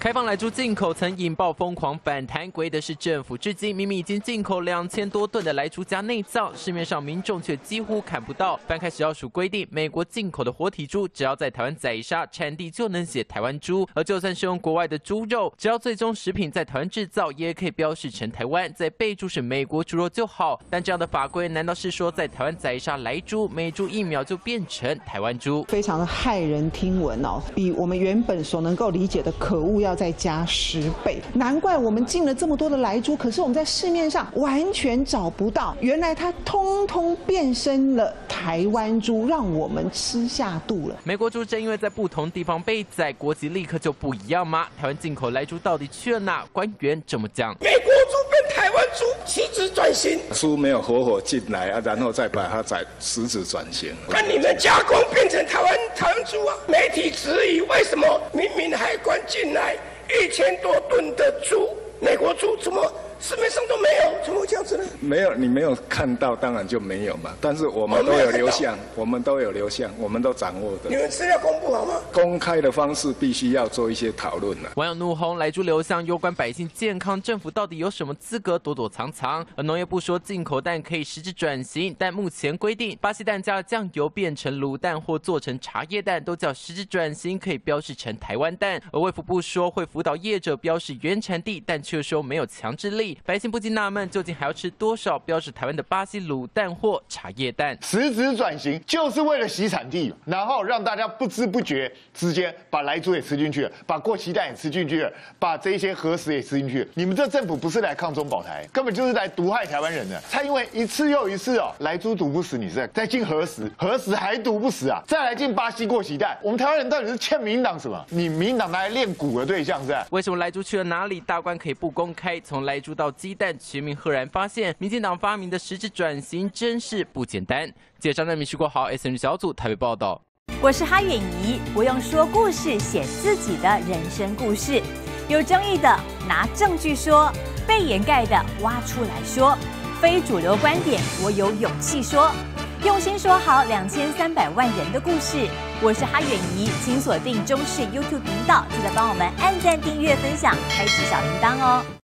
开放莱猪进口曾引爆疯狂反弹，归的是政府。至今明明已经进口2000多吨的莱猪加内脏，市面上民众却几乎看不到。翻开食药署规定，美国进口的活体猪只要在台湾宰杀，产地就能写台湾猪；而就算是用国外的猪肉，只要最终食品在台湾制造，也可以标示成台湾，再备注是美国猪肉就好。但这样的法规，难道是说在台湾宰杀莱猪，每猪1秒就变成台湾猪？ 非常的骇人听闻哦，比我们原本所能够理解的可恶要再加10倍。难怪我们进了这么多的莱猪，可是我们在市面上完全找不到，原来它通通变身了台湾猪，让我们吃下肚了。 美国猪正因为在不同地方被宰，国籍立刻就不一样吗？台湾进口莱猪到底去了哪？官员这么讲： 美国猪变台湾猪，实质转型。 猪没有活进来啊，然后再把它实质转型。 那你们加工变成台湾猪啊？媒体质疑为什么明明海关进来1000多吨的猪，美国猪怎么市面上都没有？怎么会这样子呢？ 没有，你没有看到，当然就没有嘛。但是我们都有留像，我们都掌握的。 你们资料公布好吗？ 公开的方式必须要做一些讨论了。 网友怒轰莱猪流向，攸关百姓健康，政府到底有什么资格躲躲藏藏？而农业部说进口蛋可以实质转型，但目前规定，巴西蛋加了酱油变成卤蛋或做成茶叶蛋，都叫实质转型，可以标示成台湾蛋。而卫福部说会辅导业者标示原产地，但却说没有强制力。百姓不禁纳闷，究竟还要吃多少标示台湾的巴西卤蛋或茶叶蛋？ 实质转型就是为了洗产地，然后让大家不知不觉之间把莱猪也吃进去了，把过期蛋也吃进去了，把这些核食也吃进去了。你们这政府不是来抗中保台，根本就是来毒害台湾人的。蔡英文一次又一次哦，莱猪毒不死，你是再进核食，核食还毒不死啊，再来进巴西过期蛋。我们台湾人到底是欠民进党什么？你民进党拿来练蛊的对象是吧？ 为什么莱猪去了哪里？大官可以不公开？从莱猪到鸡蛋，全民赫然发现，民进党发明的实质转型真是不简单。记者张振明、徐国豪 ，SNG 小组台北报道。 我是哈远怡，我用说故事写自己的人生故事，有争议的拿证据说，被掩盖的挖出来说，非主流观点我有勇气说，用心说好2300万人的故事。我是哈远怡，请锁定中视 YouTube 频道，记得帮我们按赞、订阅、分享，开启小铃铛哦。